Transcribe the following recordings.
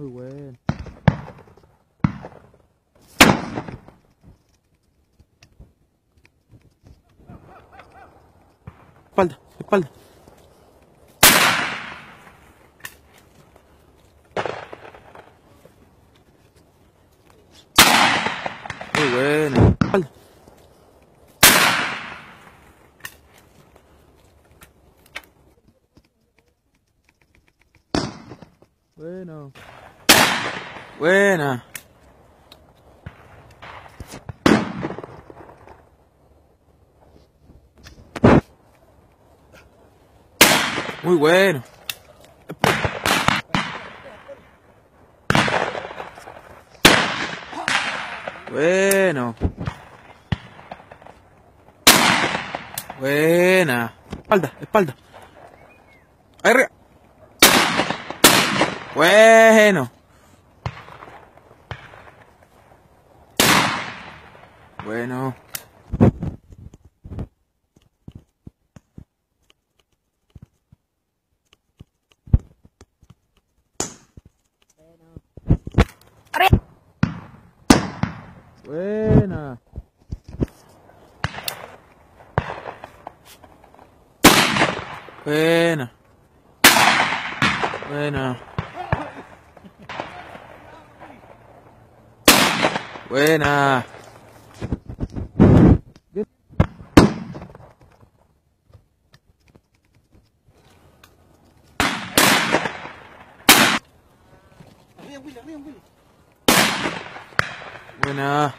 Muy bueno. Espalda, espalda. Muy bueno. Espalda. Bueno. Buena. Muy bueno. Bueno. Buena. Espalda, espalda. Ahí arriba. Bueno. Bueno. Buena. Buena. Buena. Buena. Buena.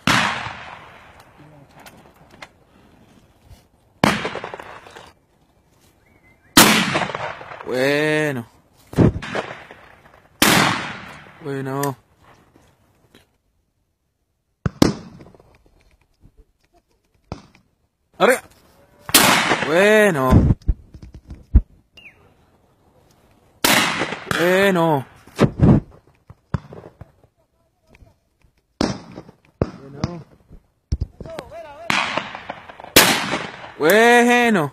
Bueno. Bueno. Arriba. Bueno. Bueno. Bueno. Bueno.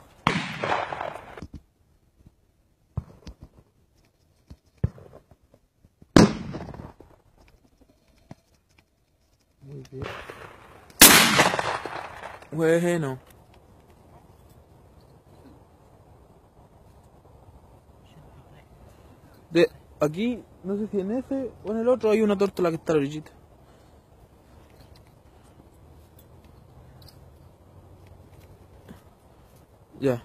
Muy bien. Bueno. De aquí, no sé si en ese o en el otro hay una tórtola que está a la orillita. Ya.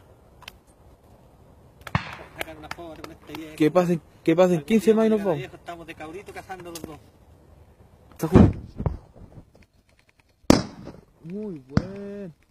Que pasen 15 más y nos vamos. Estamos de cabrito cazando los dos. Muy buen.